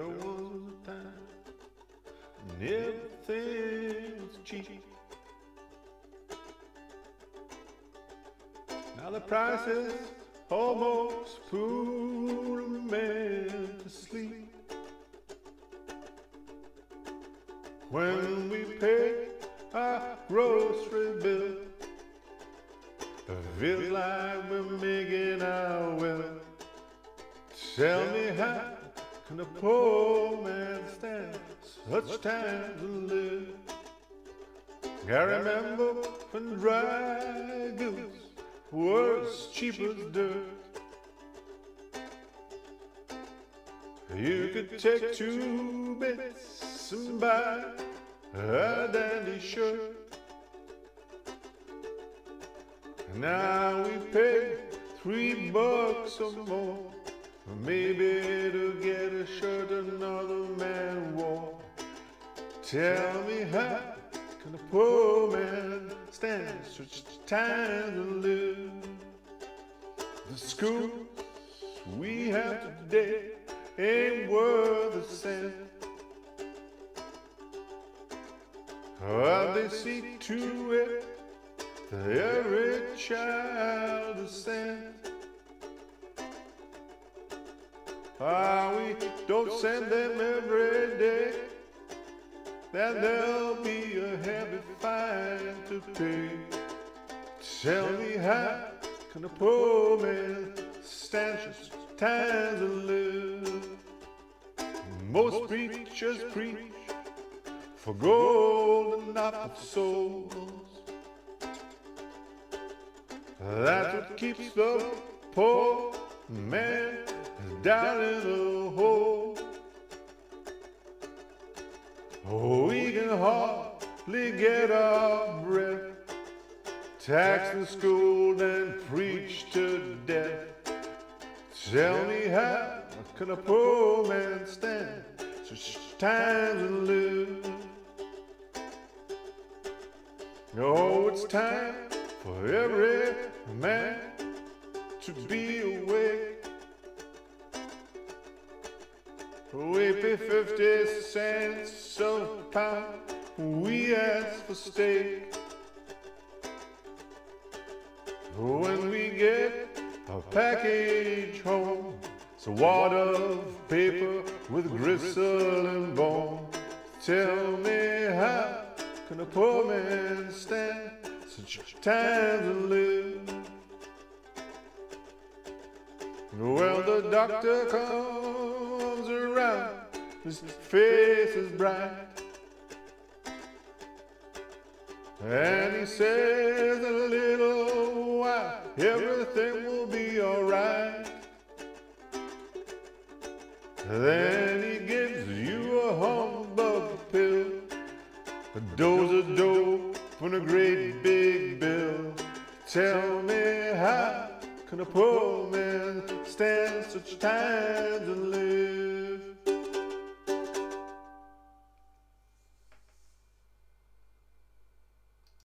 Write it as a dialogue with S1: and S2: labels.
S1: There was a time when everything was cheap. Now the prices almost put a man to sleep. When we pay our grocery bill, it feels like we're making our will. Tell me, how can a poor man stand such times and live? I remember when dry goods were as cheap as dirt. You could take 2 bits and buy a dandy shirt. Now we pay $3 or more, maybe to get a shirt another man wore. Tell me, how can a poor man stand such times and live? The schools we have today ain't worth a cent. They see to it that every child is sent. We don't send them every day, then there'll be a heavy fine to pay. Tell me, how can a poor man stand such times and live? Most preachers preach for gold and not for souls. That's what keeps the poor man down in the hole. Oh, we can hardly get our breath, tax the school and preach to death. Tell me, how can a poor man stand such times and live? Oh, it's time for every man to be awake. We pay 50 cents a pound, we ask for steak. When we get a package home, it's a wad of paper with gristle and bone. Tell me, how can a poor man stand such times and live? Well, the doctor comes around, his face is bright, and he says, in a little while everything will be alright. Then he gives you a humbug pill, a dose of dope and a great big bill. Tell me, how can a poor man stand such times and live?